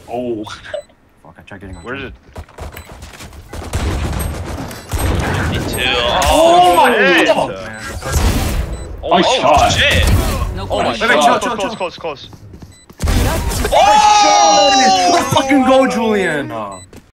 Oh. Fuck, I tried getting on. Where's it? Me too. Oh my shit. God. Oh shot. shit. No Oh my question. god. chill. Close. Let's fucking go, Julian!